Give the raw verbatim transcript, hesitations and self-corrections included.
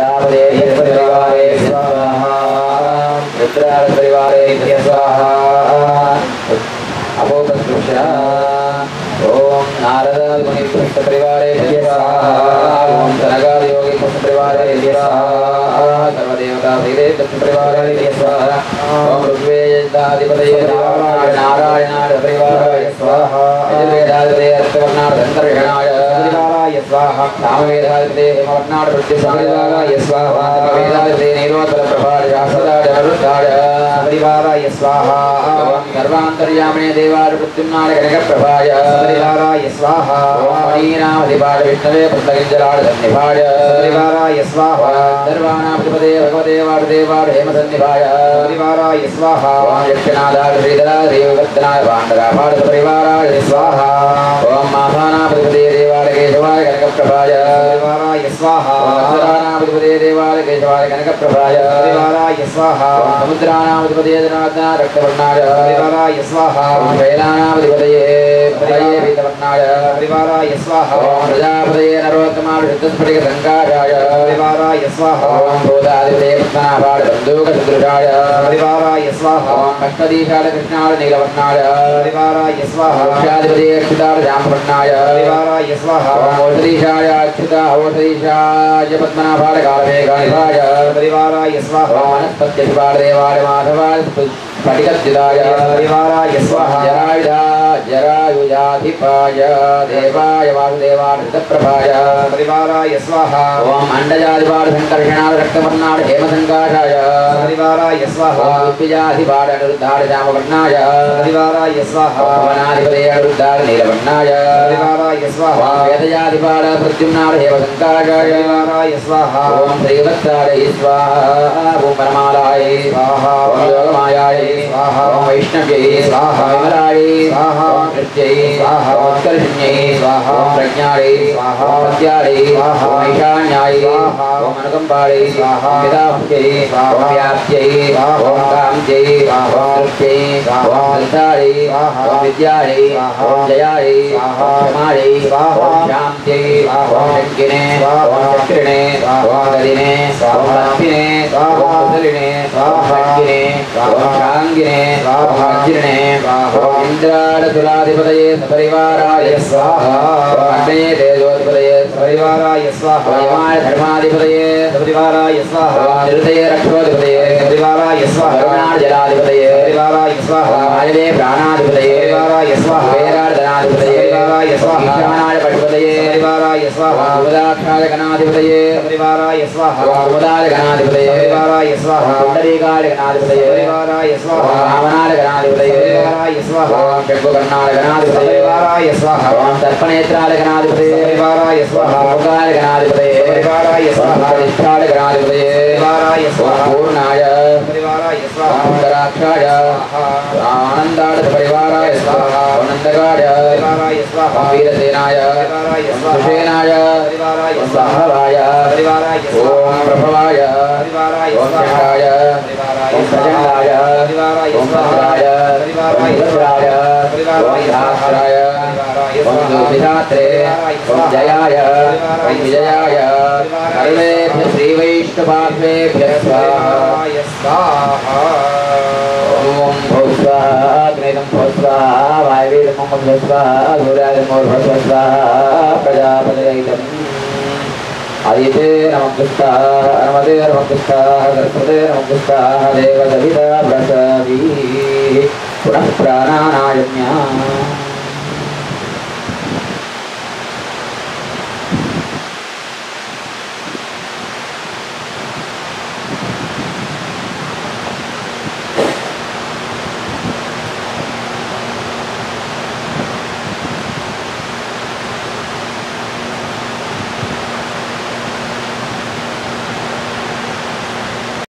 प्रजापते परिवारे स्वाहा रुद्राज परिवारे स्वाहा अपोपस्पृश्य ओम नारद मुनि पुष्ट परिवारे स्वाहा ओम सनकाद योगी पुष्ट परिवारे स्वाहा सर्वदेवता श्रीदेव दत्त परिवारे स्वाहा ओम ऋग्वेदाधिपतये नारायणाय परिवाराय स्वाहा यजुर्वेदाधिपतये अर्थवर्णाय धनर्षणाय परिवाराय स्वाहा सामवेदाधिपतये हेमवर्णाय प्रत्यक्षपरिवाराय स्वाहा वेदाधिपतये नीलोत्पल प्रभाय शास्त्रदाय अरुद्धाय परिवाराय स्वाहा सर्वान्तर्यामिने देवाय प्रत्युम्नाय गणकप्रभाय परिवाराय स्वाहा मणिनामधिपाय विष्णवे पुस्तकञ्जलाय सन्निभाय परिवाराय स्वाहा सर्वानामधिपते भगवते वासुदेवाय हेमसन्निभाय परिवाराय स्वाहा यक्षनादाय श्रीधराय देवगत्तनाय पाण्डरापाद परिवाराय स्वाहा ओम माभानामधिपते देवाय केशवाय गणकप्रभाय परिवाराय स्वाहा अक्षरानामधिपते देवाय केशवाय गणकप्रभाय परिवाराय स्वाहा समुद्रानामधिपते जनार्दनाय रक्तवर्णाय परिवाराय स्वाहा शैलानामधिपतये पतये पीतवर्णाय परिवाराय स्वाहा प्रजापतये नरोत्तमाय शुद्धस्फटिकसङ्काशाय परिवाराय स्वाहा भूतादिपतये पद्मनाभाय बन्धूकसदृशाय परिवाराय स्वाहा अष्टदीशाय कृष्णाय नीलवर्णाय परिवाराय स्वाहा वृक्षाधिपतये अच्युताय जाम्बवर्णाय परिवाराय स्वाहा औषधीशाय अच्युता औषधीशाय पद्मनाभाय कालमेघानिभाय परिवाराय स्वाहा वनस्पत्यधिपाय देवाय माधवाय स्फटिकच्युताय परिवाराय स्वाहा जरायुधा जरायुजाधिपाय देवाय वासुदेवाय ऋतप्रभाय परिवाराय स्वाहा ओम अंडजाधिपाय संकर्षणाय रक्तवर्णाय हेमसङ्काशाय परिवाराय स्वाहा उत्पीजाधिपाय अनिरुद्धाय जामवर्णाय परिवाराय स्वाहा वनाधिपतये अनिरुद्धाय नीलवर्णाय परिवाराय स्वाहा वेदजाधिपाय प्रद्युम्नाय हेमसङ्काशाय परिवाराय स्वाहा ओम श्रीवत्साय स्वाहा ओम परमालाय स्वाहा ओम योगमायाय स्वाहा ओम वैष्णव्यै स्वाहा विमलाय स्वाहा ओम कृत्यै स्वाहा ओम उत्कर्षण्यै स्वाहा ओम प्रज्ञायै स्वाहा ओम पद्यायै स्वाहा ओम ईशान्यायै स्वाहा ओम अनुकम्पायै स्वाहा ओम वेदाभ्यै स्वाहा ओम व्याप्त्यै स्वाहा ओम काम्यै स्वाहा ओम तृप्त्यै स्वाहा ओम संसारै स्वाहा ओम विद्यायै स्वाहा ओम जयायै स्वाहा ओम क्षमायै स्वाहा ओम शान्त्यै स्वाहा ओम शक्तिने स्वाहा ओम चक्रिणे स्वाहा ओम गदिने स्वाहा ओम लक्ष्मिने स्वाहा ओम कुशलिने स्वाहा ओम शक्तिने स्वाहा ओम शाङ्गिने स्वाहा ओम वज्रिणे स्वाहा ओम इंद्राणतुलाधिपतये सपरिवाराय स्वाहा ओम अग्नये तेजोधिपतये सपरिवाराय स्वाहा ओम यमाय धर्माधिपतये सपरिवाराय स्वाहा ओम निरुतये रक्षोधिपतये सपरिवाराय स्वाहा वरुणाय जलाधिपतये सपरिवाराय स्वाहा ओम वायवे प्राणाधिपतये सपरिवाराय स्वाहा वेदार्धनाधिपतये सपरिवाराय स्वाहा ईशानाय पशुपतये सपरिवाराय स्वाहा उदाक्षाय गणाधिपतये सपरिवाराय स्वाहा ओम उदाय गणाधिपतये सपरिवाराय स्वाहा पुंडरीकाय गणाधिपतये सपरिवाराय स्वाहा वामनाय गणाधिपतये सपरिवाराय स्वाहा ओम शंभुकर्णाय गणाधिपतये सपरिवाराय स्वाहा ओम सर्पनेत्राय गणाधिपतये सपरिवाराय स्वाहा ओंकाराय गणाधिपतये सपरिवाराय स्वाहा अधिष्ठाय गणाधिपतये सपरिवाराय स्वाहा पूर्णाय सपरिवाराय स्वाहा उत्तराक्षाय आनन्दाय सपरिवाराय स्वाहा आनन्दकाय सपरिवाराय स्वाहा वीरसेनाय सपरिवाराय स्वाहा सुषेनाय सपरिवाराय स्वाहा सपरिवाराय ओम प्रभवाय सपरिवाराय स्वाहा सपरिवाराय प्रचण्डाय सपरिवाराय स्वाहा सपरिवाराय सपरिवाराय सपरिवाराय ओम दुर्विधात्रे ओम जयाय ओम विजयाय सर्वेभ्यः श्रीवैष्णवाभ्यः स्वाहा ओम भूस्वाहा अग्निदं भूस्वाहा वायवेदं भूस्वाहा सूर्यादं भूस्वाहा प्रजापतिदं आदिते नमः नमते नमः सरस्वते नमः देवदभिदा प्रसादी पुनः प्राणानायम्या